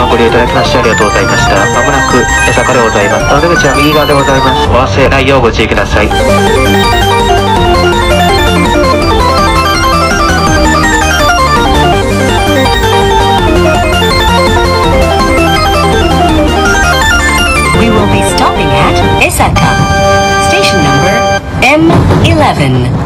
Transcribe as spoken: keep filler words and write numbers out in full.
ご利用いただきましてありがとうございました。まもなく江坂でございます。お出口は右側でございます。お忘れないようご注意ください。 We will be stopping at Esaka. Station number M eleven.